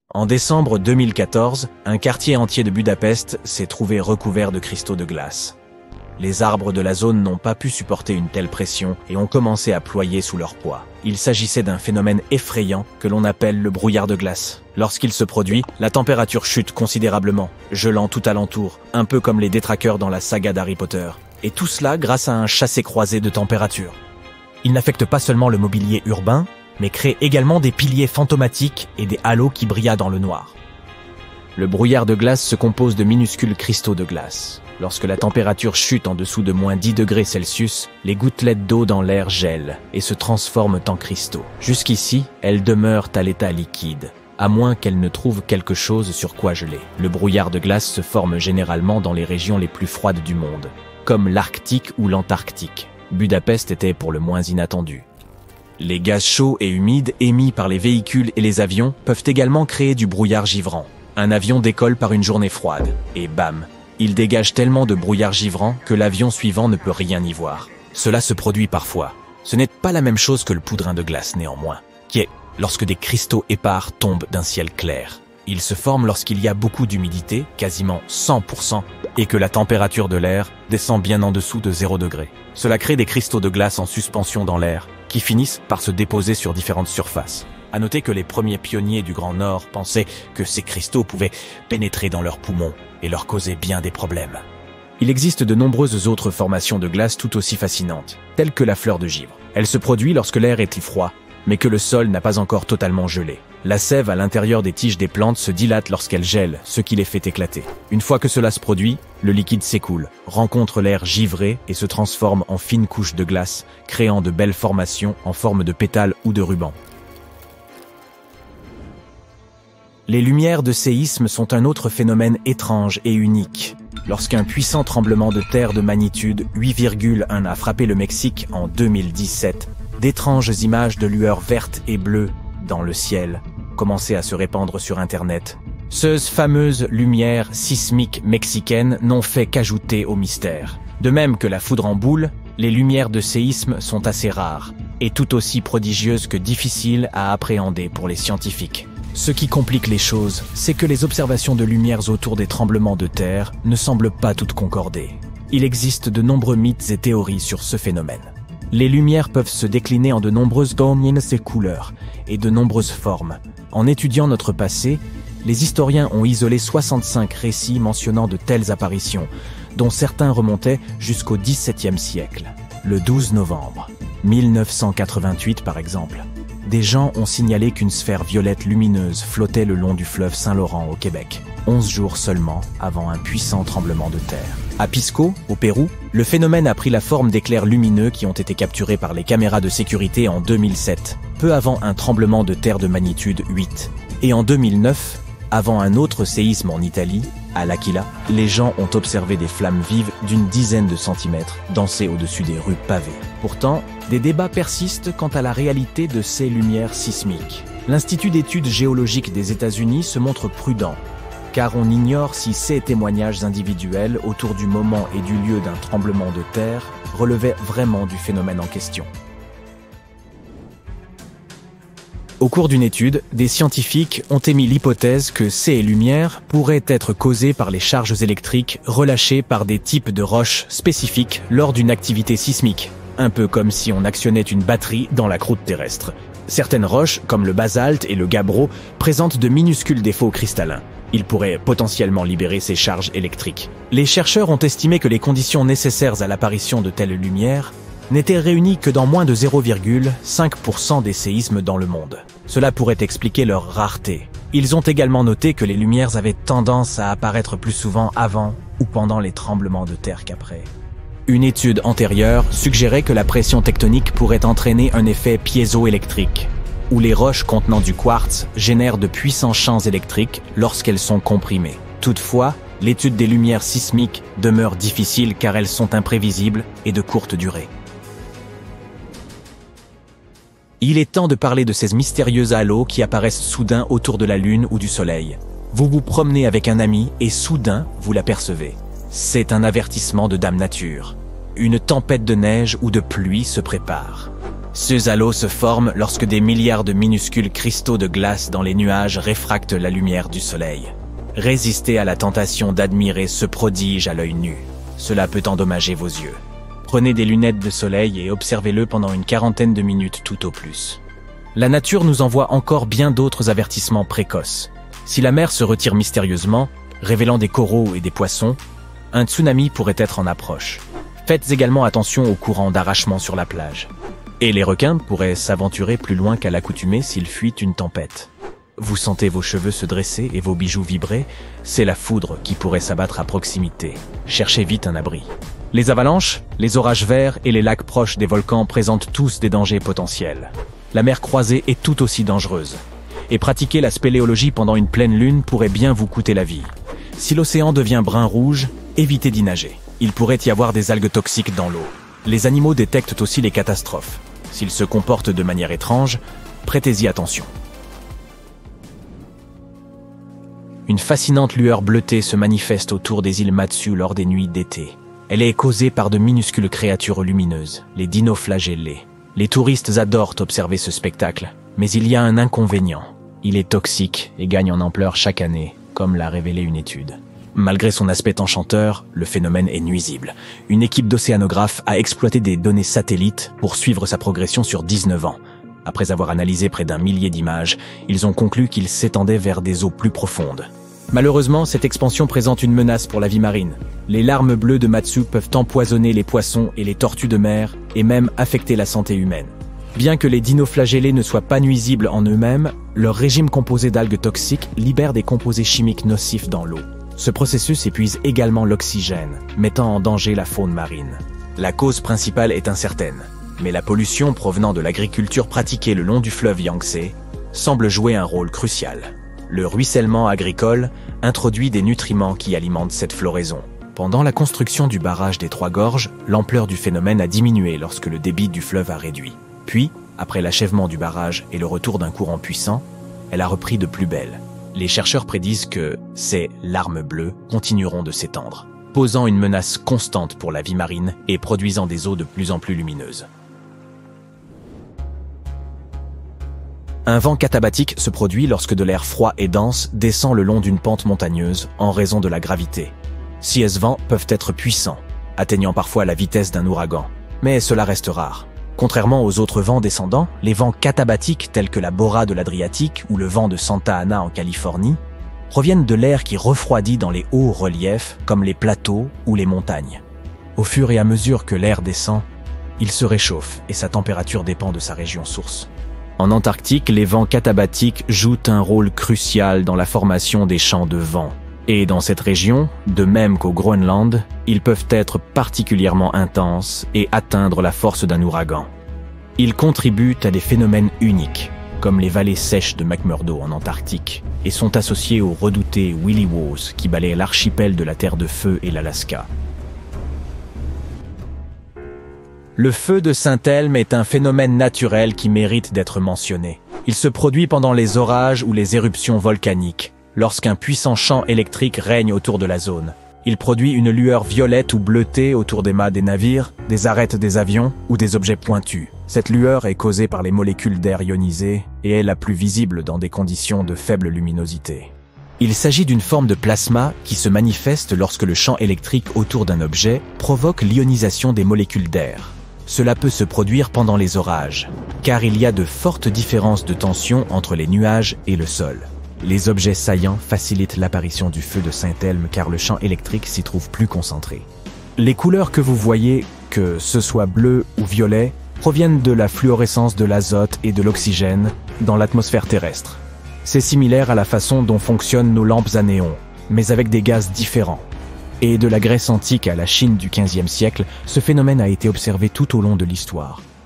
En décembre 2014, un quartier entier de Budapest s'est trouvé recouvert de cristaux de glace. Les arbres de la zone n'ont pas pu supporter une telle pression et ont commencé à ployer sous leur poids. Il s'agissait d'un phénomène effrayant que l'on appelle le brouillard de glace. Lorsqu'il se produit, la température chute considérablement, gelant tout alentour, un peu comme les détraqueurs dans la saga d'Harry Potter. Et tout cela grâce à un chassé-croisé de température. Il n'affecte pas seulement le mobilier urbain, mais crée également des piliers fantomatiques et des halos qui brillent dans le noir. Le brouillard de glace se compose de minuscules cristaux de glace. Lorsque la température chute en dessous de moins 10 degrés Celsius, les gouttelettes d'eau dans l'air gèlent et se transforment en cristaux. Jusqu'ici, elles demeurent à l'état liquide, à moins qu'elles ne trouvent quelque chose sur quoi geler. Le brouillard de glace se forme généralement dans les régions les plus froides du monde, comme l'Arctique ou l'Antarctique. Budapest était pour le moins inattendu. Les gaz chauds et humides émis par les véhicules et les avions peuvent également créer du brouillard givrant. Un avion décolle par une journée froide, et bam, il dégage tellement de brouillard givrant que l'avion suivant ne peut rien y voir. Cela se produit parfois. Ce n'est pas la même chose que le poudrin de glace néanmoins, qui est lorsque des cristaux épars tombent d'un ciel clair. Ils se forment lorsqu'il y a beaucoup d'humidité, quasiment 100%, et que la température de l'air descend bien en dessous de 0 degré. Cela crée des cristaux de glace en suspension dans l'air, qui finissent par se déposer sur différentes surfaces. À noter que les premiers pionniers du Grand Nord pensaient que ces cristaux pouvaient pénétrer dans leurs poumons et leur causer bien des problèmes. Il existe de nombreuses autres formations de glace tout aussi fascinantes, telles que la fleur de givre. Elle se produit lorsque l'air est froid, mais que le sol n'a pas encore totalement gelé. La sève à l'intérieur des tiges des plantes se dilate lorsqu'elle gèle, ce qui les fait éclater. Une fois que cela se produit, le liquide s'écoule, rencontre l'air givré et se transforme en fines couches de glace, créant de belles formations en forme de pétales ou de rubans. Les lumières de séisme sont un autre phénomène étrange et unique. Lorsqu'un puissant tremblement de terre de magnitude 8,1 a frappé le Mexique en 2017, d'étranges images de lueurs vertes et bleues dans le ciel commençaient à se répandre sur Internet. Ces fameuses lumières sismiques mexicaines n'ont fait qu'ajouter au mystère. De même que la foudre en boule, les lumières de séisme sont assez rares et tout aussi prodigieuses que difficiles à appréhender pour les scientifiques. Ce qui complique les choses, c'est que les observations de lumières autour des tremblements de terre ne semblent pas toutes concorder. Il existe de nombreux mythes et théories sur ce phénomène. Les lumières peuvent se décliner en de nombreuses formes et couleurs, et de nombreuses formes. En étudiant notre passé, les historiens ont isolé 65 récits mentionnant de telles apparitions, dont certains remontaient jusqu'au XVIIe siècle. Le 12 novembre 1988 par exemple, des gens ont signalé qu'une sphère violette lumineuse flottait le long du fleuve Saint-Laurent au Québec, 11 jours seulement avant un puissant tremblement de terre. À Pisco, au Pérou, le phénomène a pris la forme d'éclairs lumineux qui ont été capturés par les caméras de sécurité en 2007, peu avant un tremblement de terre de magnitude 8. Et en 2009, avant un autre séisme en Italie, à L'Aquila, les gens ont observé des flammes vives d'une dizaine de centimètres danser au-dessus des rues pavées. Pourtant, des débats persistent quant à la réalité de ces lumières sismiques. L'Institut d'études géologiques des États-Unis se montre prudent, car on ignore si ces témoignages individuels autour du moment et du lieu d'un tremblement de terre relevaient vraiment du phénomène en question. Au cours d'une étude, des scientifiques ont émis l'hypothèse que ces lumières pourraient être causées par les charges électriques relâchées par des types de roches spécifiques lors d'une activité sismique, un peu comme si on actionnait une batterie dans la croûte terrestre. Certaines roches, comme le basalte et le gabbro, présentent de minuscules défauts cristallins. Ils pourraient potentiellement libérer ces charges électriques. Les chercheurs ont estimé que les conditions nécessaires à l'apparition de telles lumières n'étaient réunies que dans moins de 0,5% des séismes dans le monde. Cela pourrait expliquer leur rareté. Ils ont également noté que les lumières avaient tendance à apparaître plus souvent avant ou pendant les tremblements de terre qu'après. Une étude antérieure suggérait que la pression tectonique pourrait entraîner un effet piézoélectrique, où les roches contenant du quartz génèrent de puissants champs électriques lorsqu'elles sont comprimées. Toutefois, l'étude des lumières sismiques demeure difficile car elles sont imprévisibles et de courte durée. Il est temps de parler de ces mystérieux halos qui apparaissent soudain autour de la Lune ou du Soleil. Vous vous promenez avec un ami et soudain, vous l'apercevez. C'est un avertissement de Dame Nature. Une tempête de neige ou de pluie se prépare. Ces halos se forment lorsque des milliards de minuscules cristaux de glace dans les nuages réfractent la lumière du soleil. Résistez à la tentation d'admirer ce prodige à l'œil nu. Cela peut endommager vos yeux. Prenez des lunettes de soleil et observez-le pendant une quarantaine de minutes tout au plus. La nature nous envoie encore bien d'autres avertissements précoces. Si la mer se retire mystérieusement, révélant des coraux et des poissons, un tsunami pourrait être en approche. Faites également attention aux courants d'arrachement sur la plage. Et les requins pourraient s'aventurer plus loin qu'à l'accoutumée s'ils fuient une tempête. Vous sentez vos cheveux se dresser et vos bijoux vibrer, c'est la foudre qui pourrait s'abattre à proximité. Cherchez vite un abri. Les avalanches, les orages verts et les lacs proches des volcans présentent tous des dangers potentiels. La mer croisée est tout aussi dangereuse. Et pratiquer la spéléologie pendant une pleine lune pourrait bien vous coûter la vie. Si l'océan devient brun-rouge, évitez d'y nager. Il pourrait y avoir des algues toxiques dans l'eau. Les animaux détectent aussi les catastrophes. S'ils se comportent de manière étrange, prêtez-y attention. Une fascinante lueur bleutée se manifeste autour des îles Matsu lors des nuits d'été. Elle est causée par de minuscules créatures lumineuses, les dinoflagellés. Les touristes adorent observer ce spectacle, mais il y a un inconvénient. Il est toxique et gagne en ampleur chaque année, comme l'a révélé une étude. Malgré son aspect enchanteur, le phénomène est nuisible. Une équipe d'océanographes a exploité des données satellites pour suivre sa progression sur 19 ans. Après avoir analysé près d'1 millier d'images, ils ont conclu qu'il s'étendait vers des eaux plus profondes. Malheureusement, cette expansion présente une menace pour la vie marine. Les larmes bleues de Matsu peuvent empoisonner les poissons et les tortues de mer et même affecter la santé humaine. Bien que les dinoflagellés ne soient pas nuisibles en eux-mêmes, leur régime composé d'algues toxiques libère des composés chimiques nocifs dans l'eau. Ce processus épuise également l'oxygène, mettant en danger la faune marine. La cause principale est incertaine, mais la pollution provenant de l'agriculture pratiquée le long du fleuve Yangtze semble jouer un rôle crucial. Le ruissellement agricole introduit des nutriments qui alimentent cette floraison. Pendant la construction du barrage des Trois Gorges, l'ampleur du phénomène a diminué lorsque le débit du fleuve a réduit. Puis, après l'achèvement du barrage et le retour d'un courant puissant, elle a repris de plus belle. Les chercheurs prédisent que ces larmes bleues continueront de s'étendre, posant une menace constante pour la vie marine et produisant des eaux de plus en plus lumineuses. Un vent katabatique se produit lorsque de l'air froid et dense descend le long d'une pente montagneuse en raison de la gravité. Ces vents peuvent être puissants, atteignant parfois la vitesse d'un ouragan, mais cela reste rare. Contrairement aux autres vents descendants, les vents katabatiques tels que la Bora de l'Adriatique ou le vent de Santa Ana en Californie proviennent de l'air qui refroidit dans les hauts reliefs comme les plateaux ou les montagnes. Au fur et à mesure que l'air descend, il se réchauffe et sa température dépend de sa région source. En Antarctique, les vents katabatiques jouent un rôle crucial dans la formation des champs de vent. Et dans cette région, de même qu'au Groenland, ils peuvent être particulièrement intenses et atteindre la force d'un ouragan. Ils contribuent à des phénomènes uniques, comme les vallées sèches de McMurdo en Antarctique, et sont associés au redouté Willy Woos qui balaie l'archipel de la Terre de Feu et l'Alaska. Le feu de Saint-Elme est un phénomène naturel qui mérite d'être mentionné. Il se produit pendant les orages ou les éruptions volcaniques, lorsqu'un puissant champ électrique règne autour de la zone. Il produit une lueur violette ou bleutée autour des mâts des navires, des arêtes des avions ou des objets pointus. Cette lueur est causée par les molécules d'air ionisé et est la plus visible dans des conditions de faible luminosité. Il s'agit d'une forme de plasma qui se manifeste lorsque le champ électrique autour d'un objet provoque l'ionisation des molécules d'air. Cela peut se produire pendant les orages, car il y a de fortes différences de tension entre les nuages et le sol. Les objets saillants facilitent l'apparition du feu de Saint-Elme car le champ électrique s'y trouve plus concentré. Les couleurs que vous voyez, que ce soit bleu ou violet, proviennent de la fluorescence de l'azote et de l'oxygène dans l'atmosphère terrestre. C'est similaire à la façon dont fonctionnent nos lampes à néon, mais avec des gaz différents. Et de la Grèce antique à la Chine du XVe siècle, ce phénomène a été observé tout au long de l'histoire.